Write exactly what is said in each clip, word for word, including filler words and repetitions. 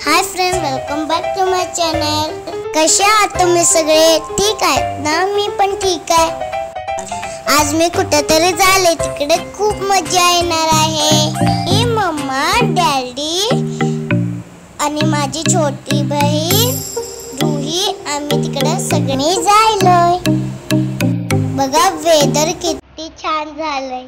High friend, welcome back to my channel. कसे आहात तुम्ही सगळे? ठीक आहेत ना? मी पण ठीक आहे। आज मी कुठेतरी जाले, तिकडे खूप मजा येणार आहे। मी मम्मा, डॅडी आणि माझी छोटी बहीण रूही आम्ही तिकडे सगळे जायलोय। बघा वेदर किती छान झालंय।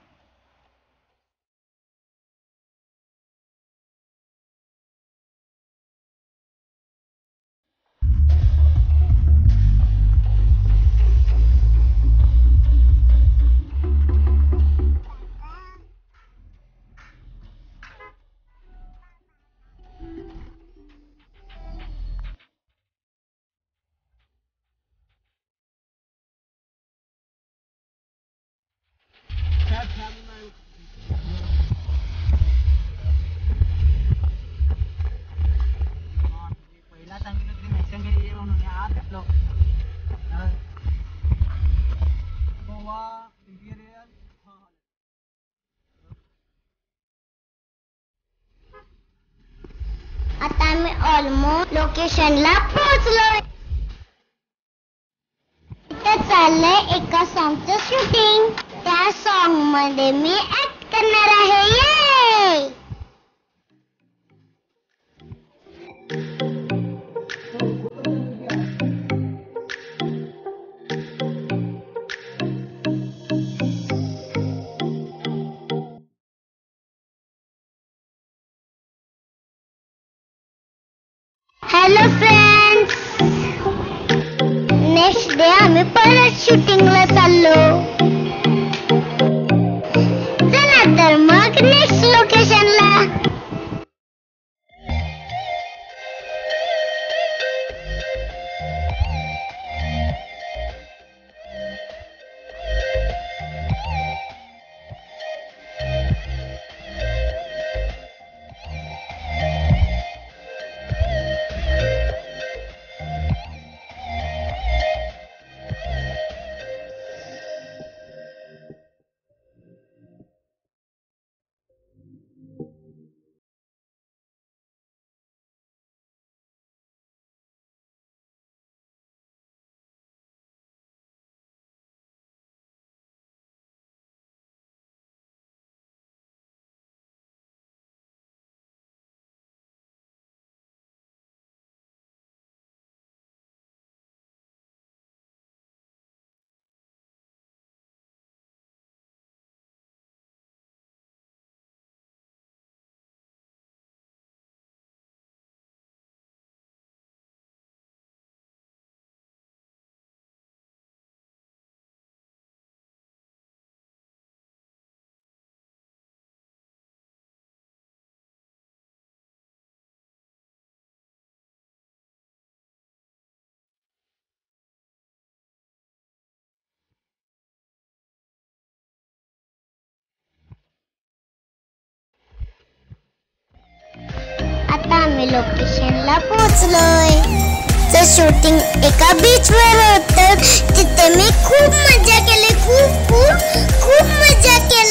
आता आम्ही ऑलमोस्ट लोकेशनला पोहोचलोय। इथे चाललंय एका सॉन्गचं शूटिंग। त्या सॉन्ग मध्ये मी ऍक्ट करणार आहे। ये हॅलो फ्रेंड्स, नेक्स्ट डे आम्ही परत शूटिंगला चाललो। चला तर मग नेक्स्ट लोकेशनला। आता आम्ही लोकेशनला पोहोचलोय। तर शूटिंग एका बीच वर होतं। तिथे मी खूप मजा केली, खूप खूप खूप मजा केली।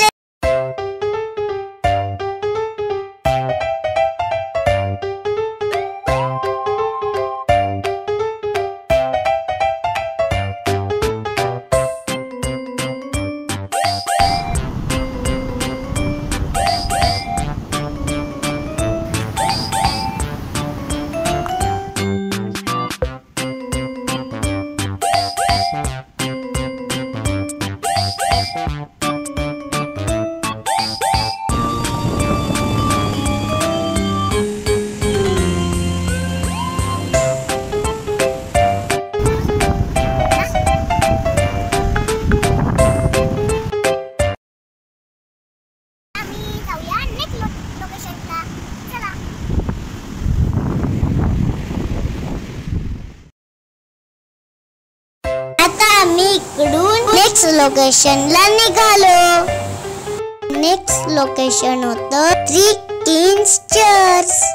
आम्ही इकडून नेक्स्ट लोकेशनला निघालो। नेक्स्ट लोकेशन होतं थ्री किंग्स चर्च।